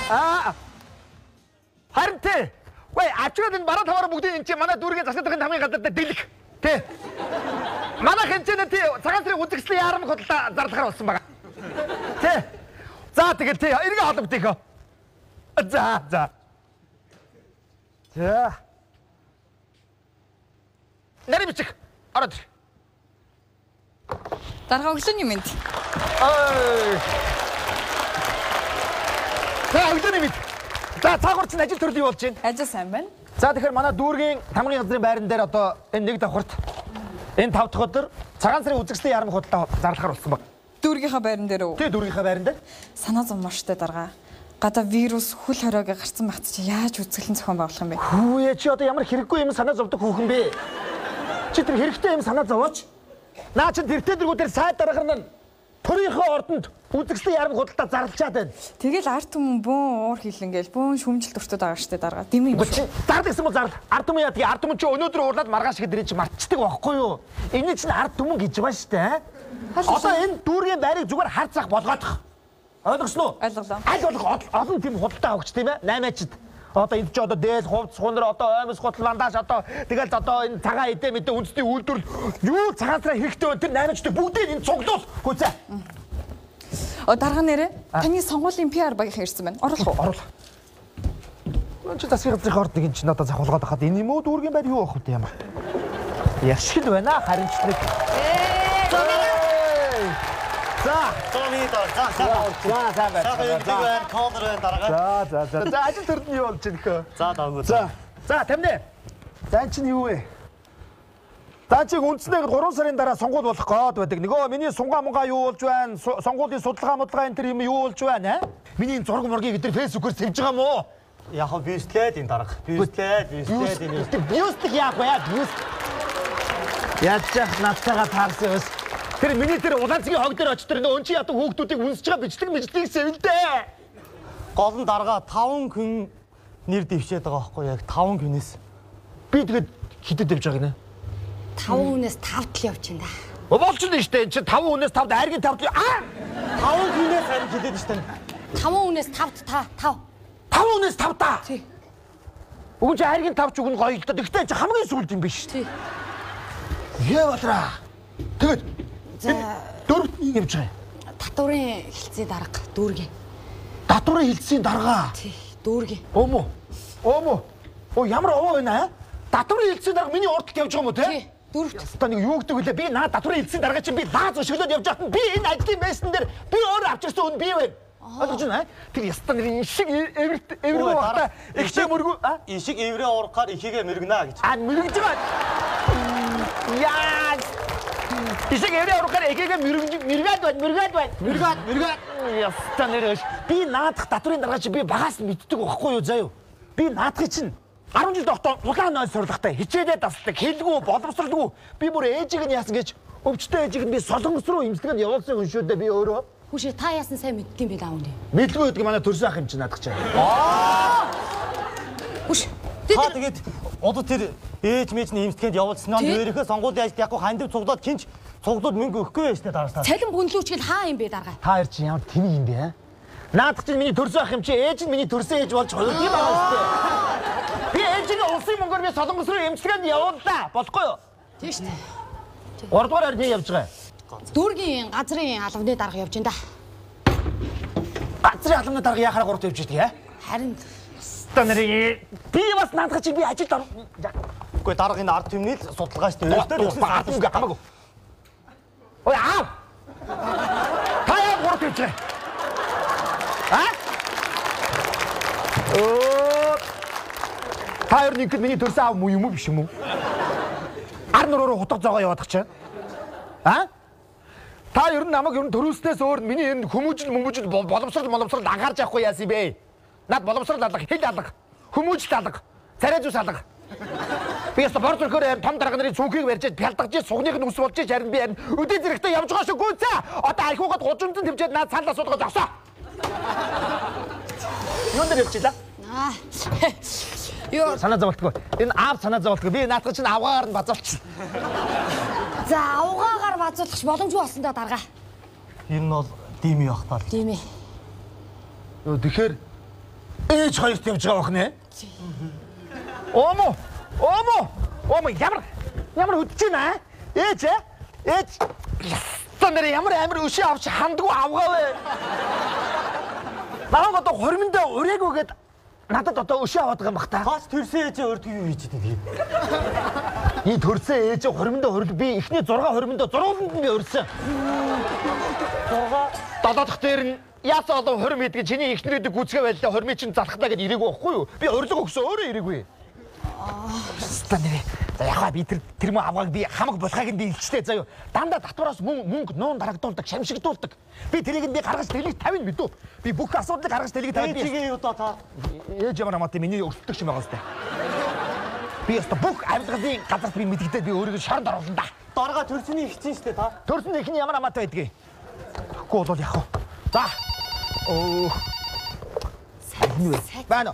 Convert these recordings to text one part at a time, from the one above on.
Харин тий. Гүй ачаад энэ бараа таваараа бүгдийг энэ чи манай дүүргийн засаг дахин хамгийн гадаад дэлэх. Тий. Манай хэмжээний тий цагаан сарын үзэгслийн яарам хөдөлთა зарлахаар болсон байгаа. Тий. За тэгэл тий эргээ холбогдъё. За. За. Нарийн бичих. Ороод. Дарга өглөөний мэнд. За өглөөний мэнд. За цаагаар чинь ажил төрөл юу болж байна? Ажил сайн байна. За тэгэхээр манай дүүргийн тамгын газрын байран дээр одоо энэ нэг давхарт энэ 5 дахь өдөр цагаан сарын үзэгслийн яарам хөдөлთა зарлахаар болсон баг. Дүүргийнхаа байран дээр үү? Тий дүүргийнхаа байран дээр. Санаа зов маштай дарга. Гадаа вирус хөл хориогийн гарцсан багт чи яаж үзэсгэлэн зохион байгуулах юм бэ? Хүүе чи одоо ямар хэрэггүй юм санаа зовдөг хүүхэн бэ? Чи тэр хэрэгтэй юм санаа зовооч. Наа чи тэртээ дэргүүдээр сайд дараагаар нь төрийнхөө ордонд үзэгслийн яарам хөдөлთა зарлчаад байна. Тэгэл арт түмэн бөөн уур хилэнгээл бөөн шүмжилт өртөд байгаа штэ дарга. Дэмий юм чи зард гэсэн мө зард. Арт түмэн яадаг. Арт түмэн чи өнөөдөр уурлаад маргааш хэдрийн чи мартчихдаг байхгүй юу? Энэ чинь арт түмэн гэж байна штэ. Одоо энэ дүүргийн байрыг зүгээр харцах болгоодох. Ойлгосноо? Ойлголоо. Аль болох олон тийм худалдаа авахч тийм ээ? 8-ачд. Одоо энд ч одоо дээл, хувцс, хунар, одоо оймос, гутал, вандаж одоо тэгэл одоо энэ цагаан эдээ мэдээ үндэсний үйлдвэрлэл юу цагаан сараа хэрэгтэй байна тэр 8-ачдыг бүгдийг энэ цуглуул. Гүцээ. Дарга нэрэ таны сонгуулийн PR багийнхан ирсэн байна. Оруулах уу? Оруулах. Чи засгийн газрын ордыг энэ чинь одоо захуулгаад хахад энэ юм уу дүүргийн байр юу авах вэ ямар? Яшгил байна харин ч нэг. За, ажил төрд нь юу болж байна хөө? За, даагүй. За, тамнэ. За, энэ чинь юу вэ? За, чиг үндснээ 3 сарын дараа сонгуул болох гээд байдаг. Нөгөө миний сунгаа мунгаа юу болж байна? Сонгуулийн судалгаа энэ төр юм юу болж байна? Миний энэ зураг мургийг эдгээр фэйсбүүкээр тавьж байгаа юм уу? Яг нь бюстлээд энэ дарга. Бюстлээд энэ. Бюстик яах вэ? Бюст. Яаж ч надтайгаа таарсан өс. Тэр миний тэр улаанцгийн хог дээр очиж тэр өн чи ятан хүүхдүүдийг үнсэж байгаа бичлэг сэвэлдээ. Гол нь дарга 5 хүн нэр дэвшээд байгаа байхгүй яг 5 хүнээс. Би тэгээд хидэд дэвж байгаа гинэ. 5 хүнээс 5 тал явж байна да. Болчихно штэ энэ чи 5 хүнээс 5 айргийн 5 5 хүнээс харин хидэд штэ. 5 хүнээс 5 5. 5 хүнээс 5 та. Тий. Уг чи айргийн 5 ч үгүй гоё л да. Гэхдээ чи хамгийн сүлд юм биш. Тий. Яа батраа. Тэгээд за дөрөвт нь явж байгаа. Татварын хилцээ дарга дүүргийн. Татварын хилцээний дарга. Тий, дүүргийн. Өөмөө. Оо ямар овоо байна аа? Татварын хилцээний дарга миний урдд явж байгаа юм уу те? Тий, дөрөвт. Одоо нэг юу гэдэг вүлээ? Би наа татварын хилцээний дарга чинь би лааз өшөглөөд явж байхад би энэ ажлын байсан дээр би өөрөө авчирсан хүн би байна. Ойлгож байна аа? Тэр ястан нэр шиг эвэргүй багтаа ихтэй мөргөө ишиг эврээ уурахаар ихийгээ мэргэнэ гэж. Мэргэж байгаа. Яа. Ишиг эврээ уурахаар ихийгээ мэргээд байна. Ястан нэр би наадах татварын дарга чи би багаас нь мэддэг байхгүй юу заяа. Би наадахыг чинь 10 жил тогтоо улаан нойл сурлахтай хичээлээ дасдаг хэлгүй боловсралгүй би бүр ээжийг нь яасан гэж өвчтөе ээжийг нь би солонгос руу имслэгэнд явуулсан хүн шүү дээ би өөрөө. Хүшээ та яасан сайн мэддэм бэ даавн дээ. Мэдгүй гэдэг манай төрсөн ах юм чи наадах чаа. Хүш. Та тэгээд одоо тэр ээж мэжний имслэгэнд явуулсан нь өөрийнхөө сонгуулийн ажилд яг хандив цуглаад кинч цуглууд мөнгө өгөхгүй байж тээ дараасаа. Цалин бүнлүүчгэл хаа юм бэ дарга? Та хоёр чи ямар тэмээ юм бэ аа? Наадах чинь миний төрсөн ах юм чи ээж нь миний төрсөн ээж болж хоёр юм байгаа шүү дээ. Би ээжийн улсын мөнгөөр би солонгос руу имслэгэнд явууллаа. Болохгүй юу? Тийм шүү дээ. 3 дугаар хайр явж байгаа. Дүүргийн газрын албаны дарга явж байна да. Газрын албаны дарга яхаар 3-т явж байдаг аа? Харин станарыг би бас наадах чи би ажилд ор. Үгүй дарга энэ ард түмний л судалгаа шүү дээ. Өөртөө хамаагүй. Ой аа. Та яа 3-т явж байгаа? Та хоёр нэг миний төрсөн аав юм уу биш юм уу? Ар нуруу хутга зоогоо яваадах чаа. Та ер нь намайг ер нь төрүүлснээс өөр миний ер нь хүмүүжил боловсрал анхаарч явахгүй яасан бэ? Наад боловсрал алга, хэл алга, хүмүүжил алга, царай зүс алга. Би яста бор зөрхөөр том дарга нарын цүнхийг барьж пялдагч сугныг нь ус болж харин би харин өдөө зэрэгтэй явж байгаа шүү гүцээ. Одоо архиугаад гужимтэн төвчээд наад санал асуулгаж авсаа. Юунд дээр явчихлаа? Юу санаа зовлтгүй. Энэ аав санаа зовлтгүй. Би наадах чинь авгаар нь базуулчихсан. за авгаагаар базуулах боломжгүй болсон да дарга. Энэ нь бол дими байх таа. Тийм ээ. Тэгэхээр ээж хоёрт явж байгаа бохнэ. Оомо ямар хөдөж байна? Ээж. Тонэр ямар амир өшөө авч хандгүй авгаавэ. Нараг одоо хормондоо ураагүйгээд надад одоо өшөө аваад байгаа юм бах та. Хаач төрсөн ээжээ өрдгөө юу хийж дээ тэгээд. Би төрсөн ээжээ хормондоо ураг би эхний 6 хормондоо зургууланд нь би өрсөн. 7 дахь дээр нь яасан одоо хорм идэх чиний эхнэрээдэг гүцгээ байлаа хормын чинь залхтаа гэдээ ирээгүй байхгүй юу? Би урилга өгсөн өөрөө ирээгүй. Станэрэ. За яхаа би тэр мө авгааг би хамаг болохыг нь би илчтэй заяа. Дандаа татвараас мөнгө нуун дарагдуулдаг, шамшигдуулдаг. Би тэрийг нь би гаргаж дэлийг 50 мэдв. Би бүх асуудлыг гаргаж дэлийг 50 би. Ээжигээ юу та. Ээж ямар амаатай миний өрсөлдөг юм байгаа сте. Би өстө бүх амьдгалын газарт би мэдгдээд би өөрийгөө шоронд оруулсан да. Дарга төрсөний ихчин штэ та. Төрсөн ихний ямар амаатай байдгийг. Гоо бол яах вэ? За. Оо. Сайн үү? Байна.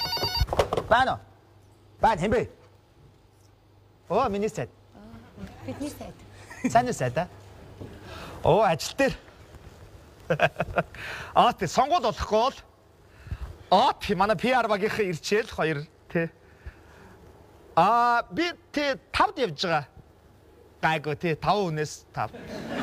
Байна хэмбэ. Оо миний сайд. Бидний сайд. Сайн уу сайд аа? Оо ажил дээр. Тэ сонгуул болохгүй бол тэ манай PR багийнхаа ирчээл хоёр тэ. Би тэ 5-д явж байгаа. Гайгүй тэ 5 хүнээс 5.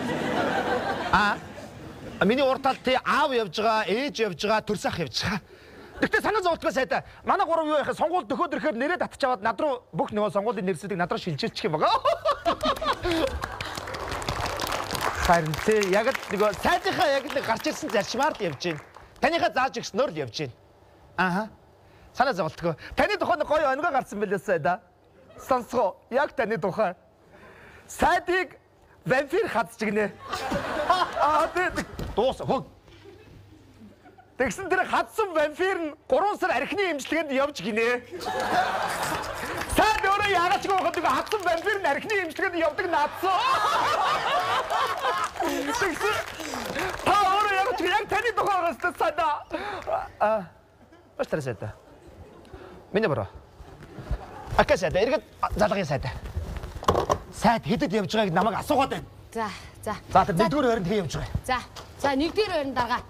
Миний уртал тэ аав явж байгаа, ээж явж байгаа, төрсөх явж байгаа. Тэгтээ санаа зовтгоо сайдаа. Манай гурав юу яхаа сонгуул дөхөөд ирэхээр нэрээ татчихаваад над руу бүх нөгөө сонгуулийн нэрсүүдийг над руу шилжүүлчих юм байгаа. Харин тэ яг л нөгөө сайдынхаа яг л гарч ирсэн зарчмаар л явж байна. Таныхаа зааж өгснөөр л явж байна. Санаа зовтгоо. Таны тухайн гоё өнгө гарсан байлээ сайдаа. Сонсгоо. Яг таны тухайн. Сайдыг вампир хадж гинэ. Дуус хөө. Тэгсэн тэр хадсан вампир нь 3 сар архины эмчилгээнд явж гинэ. Сайд өөрөө яагаад ч гооход хадсан вампир нь архины эмчилгээнд явдаг наадсан. Тэгсэн та өөрөө яг таны тухайгаас сайдаа. Бastara сайдаа. Миний бороо. Акасайдаа эргээд залгын сайдаа. Сайд хэдэд явж байгааг намайг асуугаад байна. За. За тэр нэгдүгээр байранд явж байгаа. За нэгдүгээр байранд дарга.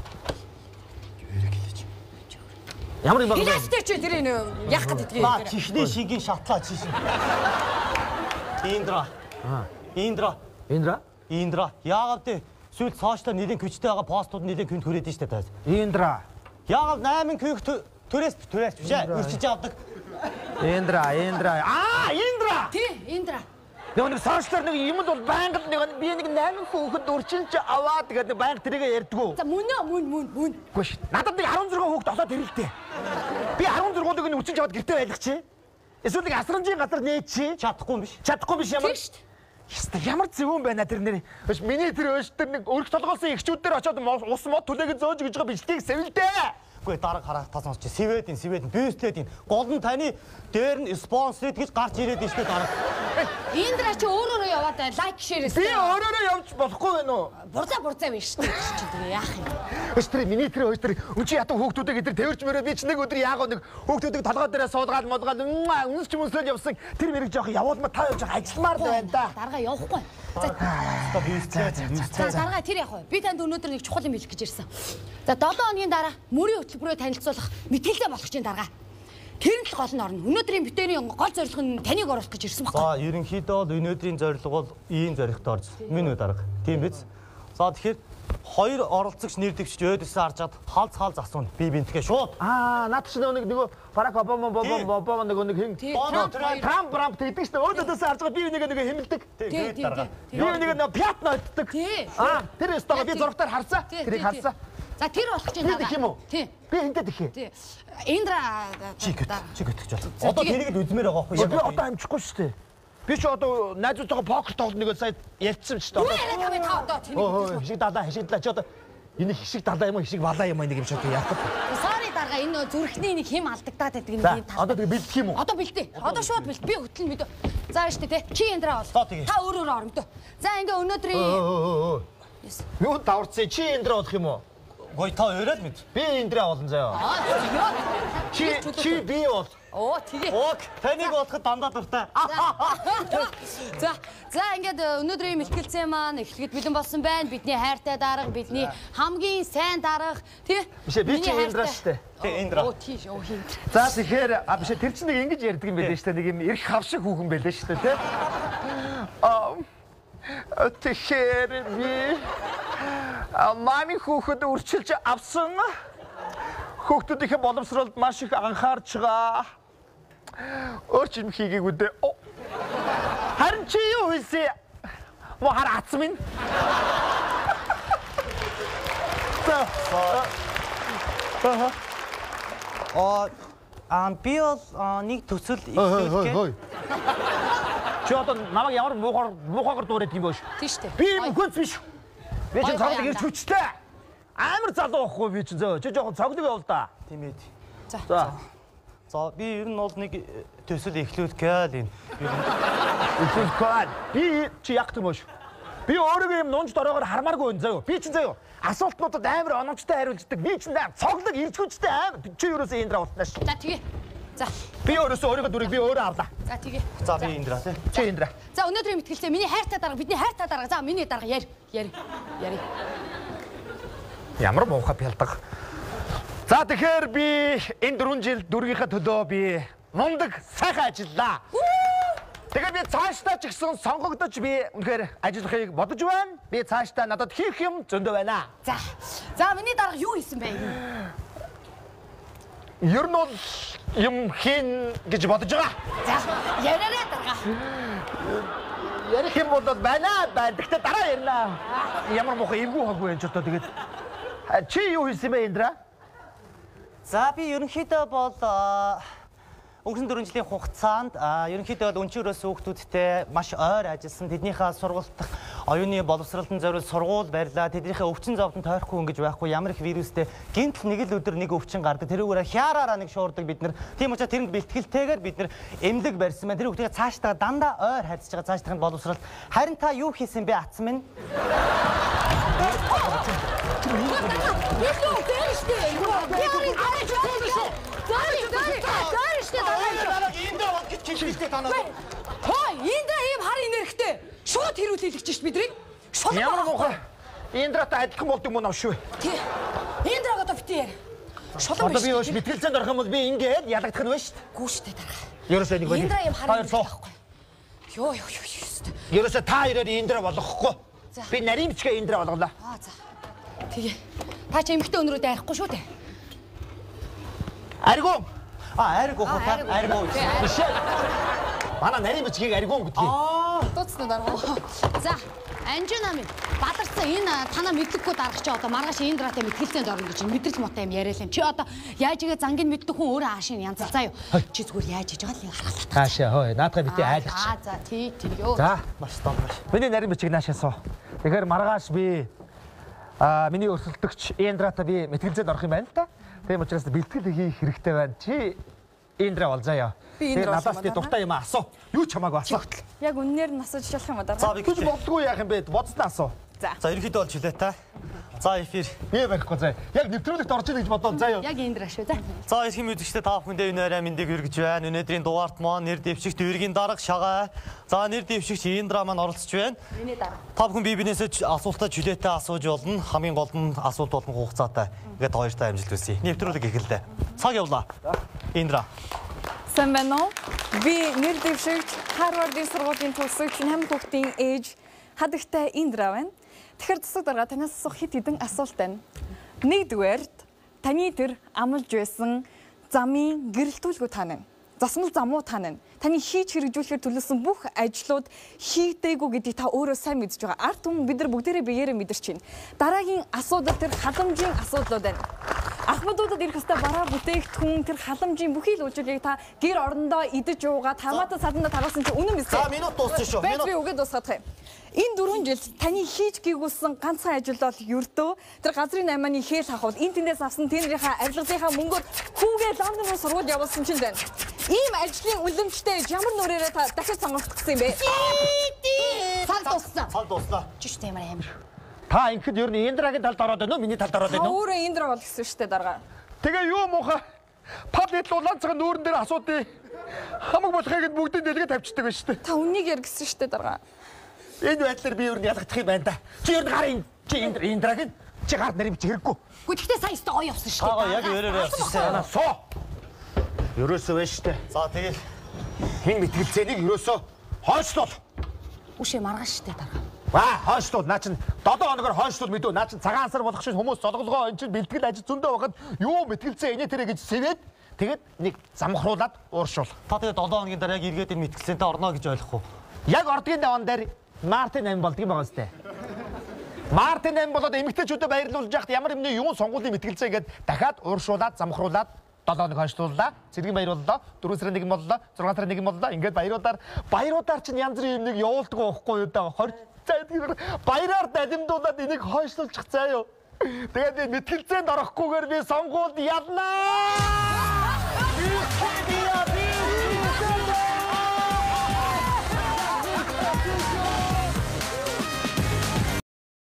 Ямар юм бэ? Хилээстэй чи тэр яах гэдэг юм. Чихний шингийн шатлаа чи шин. Индра. Яагаад те сүүл цаашлаа нэлийн күчтэй байгаа постууд нэлийн күнд хүрээд штэ таа. Индра. Яагаад 8 күйх төрөөс биш ээ. Үрчиж авдаг. Индра. Индра. Нэг сошиалар нэг юмд бол байнга би нэг 8 хүүхэд үрчилж аваад тэгээд байнга тэрийгэ ярьдгүү. За мөн. Үгүй шүү. Надад нэг 16 хүүхэд олоод ирэлтэй. Би 16-ыг нь үрчилж аваад гэртээ байлгах чи. Эсвэл нэг асрамжийн газар нээж чи. Чадахгүй биш ямар. Ямар зөвөн байна тэр нэр. Миний тэр өөш тэр нэг өрх толгоолсон ихчүүд дээр очиод ус мод түлээгээ зөөж гэж байгаа бичлэгийг сэвэлдээ. Үгүй дараг хараад тасмас чи Сведийн бюстэдийн гол нь таны дээр нь спонсорд гэж гарч ирээд байна шүү дараг. Индра чи өөрөө яваад лайк шеэрэс. Би өөрөө явж болохгүй байна уу? Бурзаа биш шүү дээ. Чи тэгээ яах юм? Өстрий миний тэр үн чи ятан хүүхдүүдээ эдэр тэрч мөрөө би ч нэг өдөр яагаад нэг хүүхдүүдийг толгой дээрээ суулгаад үнс ч юмслээд явсан тэр мэрэг жоох явуулма та явж ажилламаар байна да. Дарга явахгүй. За дарга тэр явах. Би танд өнөөдөр нэг чухал юм хэлэх гэж ирсэн. За 7 хоногийн дараа мөрийн хөтөлбөрөөр танилцуулах мэтгэлээ болгох чинь дарга. Тэр нь л гол нь орно. Өнөөдрийн битэрийн гол зорилго нь таныг оруулах гэж ирсэн байхгүй. За ерөнхийдөө бол өнөөдрийн зорилго бол ийм зорилготой орж минь үү дарга. Тийм биз? За тэгэхээр хоёр оролцогч нэр дэвшиж өөдөөсөө харж чад хаалц асууна. Би бинтгээ шууд. Наад чи нөгөө Барак Обама нэг хин Трамп тэгдэг шүү. Өөдөөсөө харж байгаа би нэг хэмэлдэг. Тэгээд дарга. Би нэг пятна өддөг. Тэр өстөө би зургатаар харсаа. Тэрийг харсаа. За тэр болох чинь даа. Тийм. Би хинтээ тэхээ. Тийм. Индра чи гэтгэж байна. Одоо тэрийг л үзмээр байгаа байхгүй юу? Би одоо амжихгүй шүү дээ. Би ч одоо найзуудтайгаа покер тоглоно нэг сая ярьсан ч одоо. Хишиг далаа чи одоо энэ хишиг далаа юм уу хишиг балаа юм нэг юм шиг яах вэ? Sorry дарга энэ зүрхний нэг хэм алдагдаад байдаг нэг таа. Одоо тэгээ бэлдэх юм уу? Одоо бэлдээ. Одоо шууд бэлд. Би хөтлөн мэдээ. За штэ те. Чи Индра бол. Та өөрөө оромдөө. За ингээ өнөөдрийн юу даварцээ чи Индра болох юм уу? Гой та өөрөө л мэд. Би Индра болно заяа. Чи би бол. Оо тэгээ. Ок, таныг бодоход дандаа дуртай. За ингээд өнөөдрийн мэлтгэлцээ маань эхлэхэд бэлэн болсон байна. Бидний хайртай дарга, бидний хамгийн сайн дарга тий. Биш би чи Индра штэ. Тэг Индра. Оо тийш оо хин. За тэгэхээр биш тэр чинь нэг ингэж ярьдаг юм байлээ штэ. Нэг юм эрх хавшиг хүүхэн байлээ штэ тий. Тэгэхээр би манай хүүхэд үрчилж авсан хүүхдүүдийн боловсролд маш их анхаарч байгаа. Өөрчилм хийгээгүй дээ. Харин чи юу хийсэн? Мо хар атсан минь. Би бол нэг төсөл ихлүүлгээ. Чи одоо намайг ямар муухайгаар дуурайд юм боош. Тийш үү. Би мөхөц биш. Би ч цогцлог ирж хүчтэй. Амар залуу байхгүй би чи зөө. Чи жоохон цогцлог явал да. Тийм ээ. За. За би ер нь бол нэг төсөл ихлүүлгээ л энэ. Ихлүүлгээ. Би чи яг тийм боош. Би өөрийгөө юм нунж дороогоор хармааргүй энэ зөө. Би чи зөө. Асуултнуудад амар оновчтой хариулждаг. Би ч цогцлог ирж хүчтэй амар. Чи ерөөсөө Индра болтнаа ш. За тэгээ. За. Би өөрөөсөө өөрийнхөө дүрийг би өөрөө авлаа. За тэгээ. За би Индра тий. Чи Индра. За өнөөдрийн мэтгэлцээ миний хайртай дарга, бидний хайртай дарга. За миний дарга яри. Ямар муухай пялдаг. За тэгэхээр би энэ 4 жил дүргийнхаа төлөө би мундаг сайхан ажиллаа. Тэгэхээр би цаашдаа ч гэсэн сонгогдож би үнэхээр ажиллахыг бодож байна. Би цаашдаа надад хийх юм зөндөө байна. За. За миний дарга юу хийсэн бэ? Ер нь бол юм хийн гэж бодож байгаа. За яриараа дарга. Ярих юм бол байна. Гэхдээ дараа ярина. Ямар муухай эвгүй хаггүй энэ ч одоо тэгээд чи юу хийсэн бэ Индра? За би ерөнхийдөө бол өнгөрсөн 4 жилийн хугацаанд ерөнхийдөө бол өнчөрөөс хүүхдүүдтэй маш ойр ажилласан. Тэднийхээ сургалт оюуны боловсролтын зориулж сургууль барьлаа. Тэднийхээ өвчин зовдон тойрохгүй ингэж байхгүй ямар их вирустэй гинтл нэг л өдөр нэг өвчин гардаг. Тэрүүгээрээ хяараараа нэг шуурдаг бид нар. Тийм учраас тэрэнд бэлтгэлтэйгээр бид нар эмнэлэг барьсан байна. Тэр хүүхдийн цаашдаа дандаа ойр харьцаж байгаа цаашдын боловсролт. Харин та юу хийсэн бэ атсан минь? Индра ийм хар энергитэй шууд хэрүүлэлж шít бидрийг. Ямар муухай Индратай адилхан болдог мөн авш шүү. Тий. Индраг одоо битээ. Шулан Одоо би өөш мэтгэлцээнд орох юм бол би ингээд ялагдах нь байна шүү. Гүү штэ дарга. Ерөөсөө нэг Индра ийм хар хоёр суух. Ёо. Ерөөсөө та хоёроор Индра болохгүй. Би нарийн бичгээ Индра болголоо. За. Тэгээ. Та ч эмхтэй өнрөөд ярихгүй шүү дээ. Аргуу. Аргуу. Биш. Манай нарийн бичгийг аргуу гэдгийг. Дууцсан дарга. За. Анжина минь бадарсан энэ танаа мэдлэггүй дарга чи одоо маргааш Индратай мэтгэлцээнд орно гэж мэдрэл мотой юм яриа л юм. Чи одоо яаж игээ зангийн мэддэг хүн өөрөө аашийн янзал заа юу. Чи зүгээр яаж хийж байгаа л нэг харгалаа. Таашаа хой. Наадхаа битээ айлгач. За тий ёо. За. Маш том маш. Миний нарийн бичиг наашаа суу. Тэгэхээр маргааш би миний өрсөлдөгч Индратай би мэтгэлцээнд орох юм байна л та. Тийм учраас бэлтгэл хийх хэрэгтэй байна. Чи Индра бол заяа. Би Индра надаас тий дуртай юм асуу. Юу ч хамаагүй асуу. Яг үннээр нь асууж шалах юм да. За би Түл болдгүй яах юм бэ? Бодсноо асуу. За ерөнхийдөө бол чөлөө та. За эфир. Би барихгүй заяа. Яг нэвтрүүлэгт орж ийн гэж бодоод заяа. Яг Индра шүү за. За эрхэм үзэгчдээ та бүхэндээ энэ арай мэндийг хүргэж байна. Өнөөдрийн дугаарт маань нэр дэвшигч Дүүргийн дарга Шагаа. За нэр дэвшигч Индра маань оролцож байна. Миний дарга. Та бүхэн бие биенээсээ асуултаа чөлөөтэй асууж болно. Хамгийн гол нь асуулт болгон хугацаатай. Ингээд хоёртай амжилт хүсье. Нэвтрүүлэг эхэллээ. Цаг явлаа. Индра. Сайн байна уу? Би нэр дэвшигч Харвардын сургуулийн төгсөгч Ням хүүхдийн ээж хадагтай Индра байна. Тэгэхээр засаг дарга танаас асуух хэд хэдэн асуулт байна. Нэгдүгээрт таны тэр амлж байсан замын гэрэлтүүлгүй таана. Засмал замуу таана. Таны хийж хэрэгжүүлэхээр төлөвлөсөн бүх ажлууд хийгдээгүй гэдгийг та өөрөө сайн мэдж байгаа. Ард түмэн бид нар бүгдээрээ биеэрээ мэдэрч байна. Дараагийн асуудал тэр халамжийн асуудлууд байна. Ахмадуудад ирэх хэвээр бараа бүтээгдэхүүн тэр халамжийн бүхий л үйлчлэгийг та гэр орондоо идэж уугаад хамаатан саданда таргасан чи үнэн биз? За минут дууссан шүү. Минут би үгээд дуусгах юм. Энэ 4 жил таны хийж гүйгүүлсэн ганцхан ажил бол ердөө тэр газрын 8-ны хээл хахуул энэ тэндээс авсан тэнэрийнхаа авилгынхаа мөнгөөр хүүгээ Лондон руу сургууль явуулсан чинь байна. Ийм ажлын үлэмжтэй ямар нүрээрээ та дахиж сонгох гэсэн юм бэ? Цал дууссан. Чиш тиймэр амар. Та ингэхэд ер нь Индрагийн талд ороод байна уу? Миний талд ороод байна уу? Өөрөө Индра бол гэсэн шүү дээ дарга. Тэгээ юу муухай? Падлет улаанцхан нүүрэн дээр асуудыг хамаг болохыг бүгдийг дэлгээ тавьчихдаг байж тээ. Та үнийг яргсан штэ дарга. Энэ байдлаар би юу ялгах юм байна да. Чи юу гарын чи эндраг чи гар нарийн чи хэрэггүй. Гэхдээ сая өстө гоё явсан шүү дээ. Аа яг өрөөрөө явсан. Соо. Ерөөсөө байж тээ. За тэгэл Энэ мэтгэлцээнийг ерөөсөө хойшлуул. Үшээ маргааш шүү дээ дарга. Хойшлуул. Наа чин 7 хоногор хойшлуул мэдүү. Наа чин цагаан сар болох шин хүмүүс золголгоо эн чин бэлтгэл ажил зөндөө байхад юу мэтгэлцээ инээ тэрэ гэж сэвээд тэгээд нэг замхруулаад ууршуул. та тэгээ 7 хоногийн дараа яг эргээд энэ мэтгэлцэнтэй орно гэж ойлгох уу? Яг ордгийн даван дээр Мартин ам болдгийг байгаа сте. Мартин ам болоод эмэгтэйчүүдэд баярлуулж яхад ямар юмны юун сонгуулийн мэтгэлцээ ингээд дахиад ууршуулаад замхруулаад 7 хоног хойшлууллаа. Цэргийн баярууллаа. 4 сарын 1 боллоо. 6 сарын 1 боллоо. Ингээд баяруудаар чинь янз бүрийн юмныг явуулдаг байхгүй юу да. Баяраар далимдуулаад энийг хойшлуулчих заа юу. Тэгээд мэтгэлцээнд орохгүйгээр би сонгуульд ялнаа.